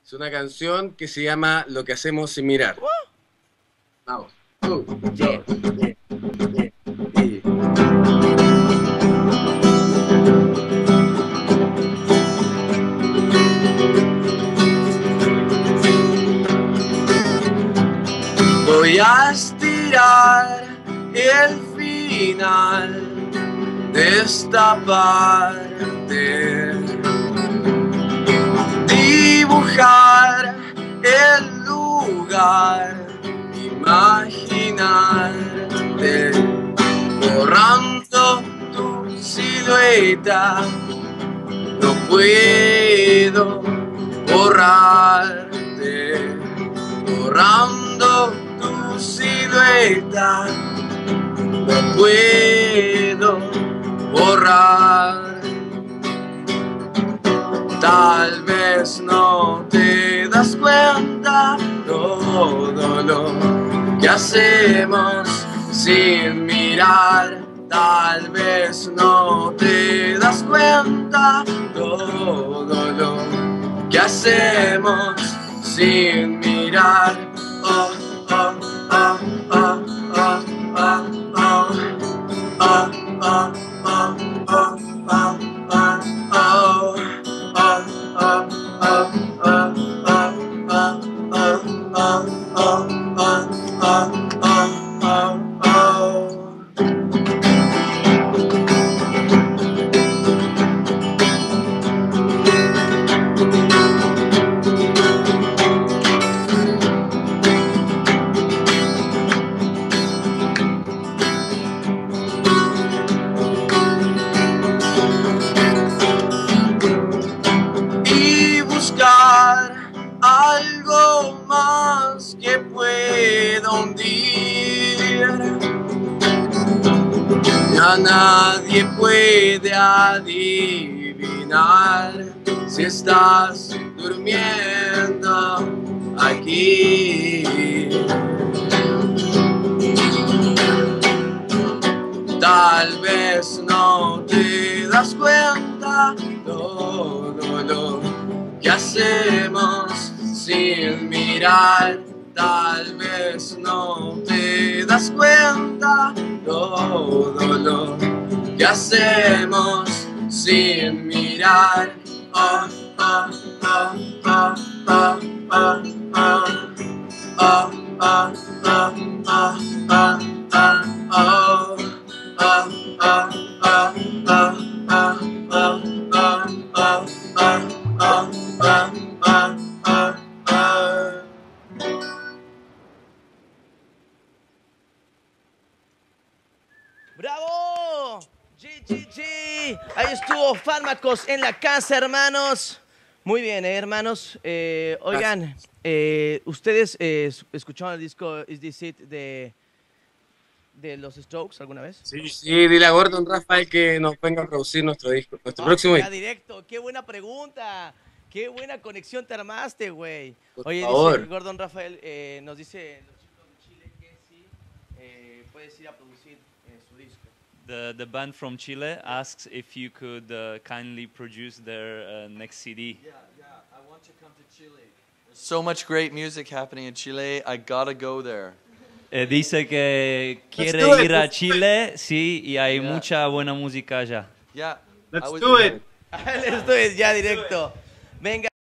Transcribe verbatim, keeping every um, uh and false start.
Es una canción que se llama Lo que hacemos sin mirar. Vamos. Uh, Yeah. dos, y- Voy a estirar el final de esta parte, dibujar el lugar, imaginarte, borrando tu silueta. No puedo borrarte, borrando tu silueta. No puedo borrar. Tal vez no te das cuenta todo lo que hacemos sin mirar. Tal vez no te das cuenta todo lo que hacemos sin mirar. Oh, oh, oh, oh, oh, oh, oh. Oh, oh, oh, oh, oh, oh, oh. Oh, oh, oh, oh, oh, oh, oh, oh, oh, oh, oh, oh, oh. Y buscar algo más que pueda hundir. Ya nadie puede adivinar si estás durmiendo aquí. Tal vez no te das cuenta todo lo que hacemos sin mirar. Tal vez no te das cuenta todo lo que hacemos sin mirar. Oh, oh, oh, oh, oh, oh, oh. Oh, oh, oh, oh, oh, oh, oh. Oh, oh, oh, oh, oh, oh, oh, oh, oh, oh, oh, oh, oh. ¡Bravo! G G G. Ahí estuvo Fármacos en la casa, hermanos. Muy bien, eh, hermanos. Eh, oigan, eh, ¿ustedes eh, escucharon el disco Is This It de, de los Strokes alguna vez? Sí, sí, dile a Gordon Rafael que nos venga a producir nuestro disco, nuestro Ah, próximo ya disco, directo. Qué buena pregunta. Qué buena conexión te armaste, güey. por Oye, favor. dice Gordon Rafael, eh, nos dice los chicos de Chile que sí eh, puedes ir a producir eh, su disco. The, the band from Chile asks if you could uh, kindly produce their uh, next C D. Yeah, yeah, I want to come to Chile. There's so much great music happening in Chile. I gotta go there. Eh, dice que quiere do it, ir a let's do Chile, sí, y hay Yeah. mucha buena música allá. Yeah, Let's I was do there. it. Let's do it, ya directo. Venga.